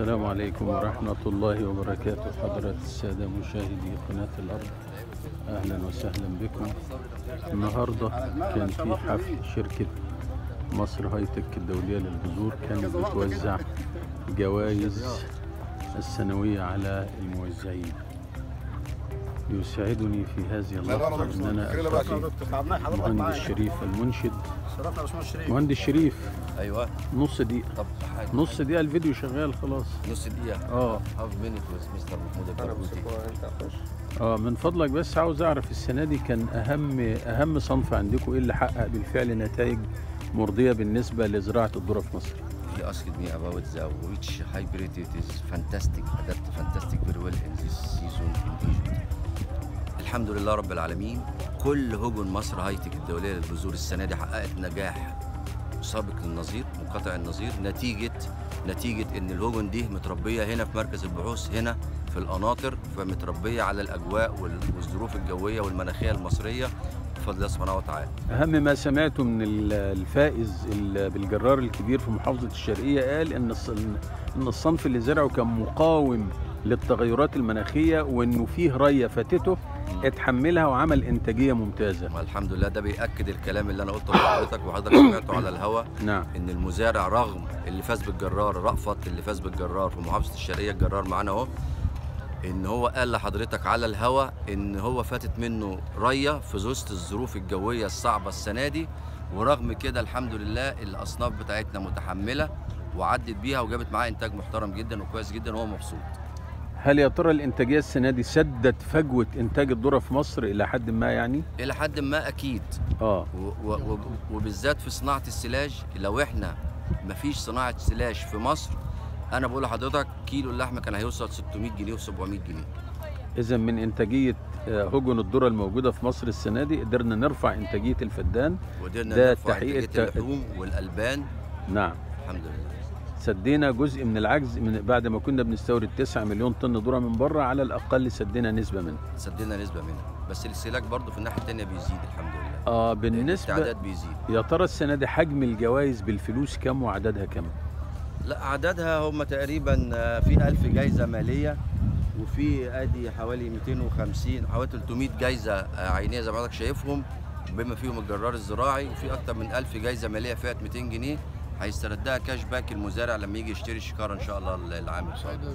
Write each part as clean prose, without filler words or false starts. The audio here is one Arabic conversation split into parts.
السلام عليكم ورحمة الله وبركاته. حضرات السادة مشاهدي قناة الأرض، أهلا وسهلا بكم. النهاردة كان في حفل شركة مصر هايتك الدولية للبذور، كانت بتوزع جوائز السنوية على الموزعين. يسعدني في هذه اللحظة أن أنا ألتقي مهندس شريف المنشد. مهندس شريف، ايوه نص دقيقة. طب نص دقيقة، الفيديو شغال خلاص. نص دقيقة. هاف مينيت ويز مستر محمود البرغوثي. من فضلك، بس عاوز اعرف السنة دي كان اهم صنف عندكم ايه اللي حقق بالفعل نتائج مرضية بالنسبة لزراعة الذرة في مصر؟ He asked me about which hybrid it is fantastic, adapt fantastic very well in this season in Egypt. الحمد لله رب العالمين، كل هجن مصر هايتك الدولية للبذور السنة دي حققت نجاح سابق للنظير، منقطع النظير، نتيجة ان الهجن دي متربية هنا في مركز البحوث هنا في القناطر، فمتربية على الاجواء والظروف الجوية والمناخية المصرية بفضل الله سبحانه وتعالى. اهم ما سمعته من الفائز بالجرار الكبير في محافظة الشرقية قال ان الصنف اللي زرعه كان مقاوم للتغيرات المناخية، وانه فيه رية فاتته اتحملها وعمل انتاجيه ممتازه. الحمد لله، ده بيأكد الكلام اللي انا قلته لحضرتك وحضرتك سمعته على الهواء. نعم. ان المزارع رغم اللي فاز بالجرار، رأفت اللي فاز بالجرار في محافظه الشرقيه، الجرار معانا اهو، ان هو قال لحضرتك على الهواء ان هو فاتت منه ريه في وسط الظروف الجويه الصعبه السنه دي، ورغم كده الحمد لله الاصناف بتاعتنا متحمله وعدت بيها وجابت معاه انتاج محترم جدا وكويس جدا وهو مبسوط. هل يا ترى الانتاجيه السنه دي سدت فجوه انتاج الذره في مصر الى حد ما؟ يعني الى حد ما اكيد. وبالذات في صناعه السلاج، لو احنا مفيش صناعه سلاج في مصر، انا بقول لحضرتك كيلو اللحمه كان هيوصل 600 جنيه و700 جنيه. اذا من انتاجيه هجن الذره الموجوده في مصر السنه دي قدرنا نرفع انتاجيه الفدان، وقدرنا نرفع انتاجيه اللحوم والالبان. نعم الحمد لله. سدينا جزء من العجز من بعد ما كنا بنستورد 9 مليون طن ذره من بره، على الاقل سدينا نسبه منها. بس الاستهلاك برضه في الناحيه الثانيه بيزيد الحمد لله. بالنسبه التعداد بيزيد. يا ترى السنه دي حجم الجوائز بالفلوس كم وعددها كم؟ لا، عددها هم تقريبا في 1000 جايزه ماليه، وفي ادي حوالي 250 حوالي 300 جايزه عينيه زي ما حضرتك شايفهم، بما فيهم الجرار الزراعي، وفي اكتر من 1000 جايزه ماليه فئه 200 جنيه هيستردها كاش باك المزارع لما يجي يشتري الشكاره ان شاء الله العام القادم.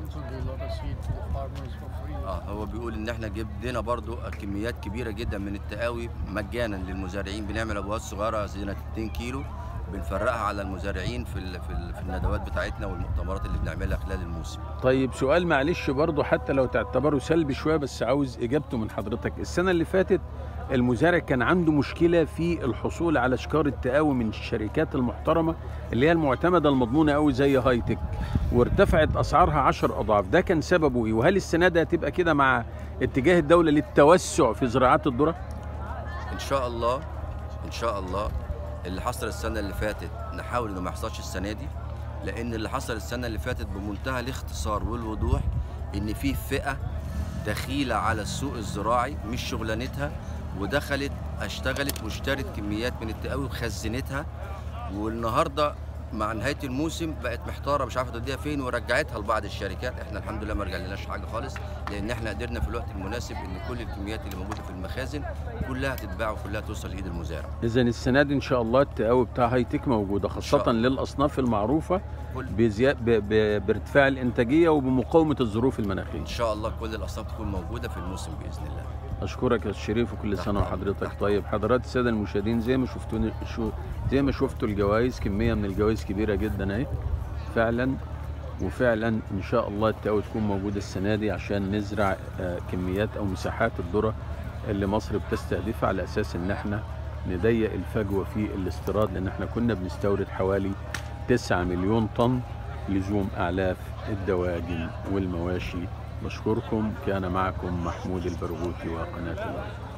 هو بيقول ان احنا جبنا برضو كميات كبيره جدا من التقاوي مجانا للمزارعين، بنعمل ابوات صغيره زينه 2 كيلو بنفرقها على المزارعين في الندوات بتاعتنا والمؤتمرات اللي بنعملها خلال الموسم. طيب سؤال معلش برضو حتى لو تعتبره سلبي شويه بس عاوز اجابته من حضرتك. السنه اللي فاتت المزارع كان عنده مشكله في الحصول على شكاره تقاوي من الشركات المحترمه اللي هي المعتمده المضمونه قوي زي هايتك، وارتفعت اسعارها 10 اضعاف، ده كان سببه ايه؟ وهل السنه دي هتبقى كده مع اتجاه الدوله للتوسع في زراعات الذره؟ ان شاء الله ان شاء الله. اللي حصل السنه اللي فاتت نحاول انه ما يحصلش السنه دي، لان اللي حصل السنه اللي فاتت بمنتهى الاختصار والوضوح ان في فئه دخيله على السوق الزراعي مش شغلانتها، ودخلت اشتغلت واشترت كميات من التقاوي وخزنتها، والنهارده مع نهايه الموسم بقت محتاره مش عارفه توديها فين ورجعتها لبعض الشركات. احنا الحمد لله ما رجعناش حاجه خالص، لان احنا قدرنا في الوقت المناسب ان كل الكميات اللي موجوده في المخازن كلها تتباع وكلها توصل لايد المزارع. اذا السنه دي ان شاء الله التقاوي بتاع هايتك موجوده، خاصه للاصناف المعروفه بارتفاع الانتاجيه وبمقاومه الظروف المناخيه. ان شاء الله كل الاصناف تكون موجوده في الموسم باذن الله. اشكرك يا شريف وكل سنه وحضرتك طيب. حضرات الساده المشاهدين، زي ما شفتوا الجوائز، كميه من الجوائز كبيره جدا اهي فعلا، وفعلا ان شاء الله التقاوي تكون موجوده السنه دي عشان نزرع كميات او مساحات الذره اللي مصر بتستهدفها، على اساس ان احنا نضيق الفجوه في الاستيراد، لان احنا كنا بنستورد حوالي 9 مليون طن لزوم اعلاف الدواجن والمواشي. بشكركم، كان معكم محمود البرغوثي وقناة الأرض.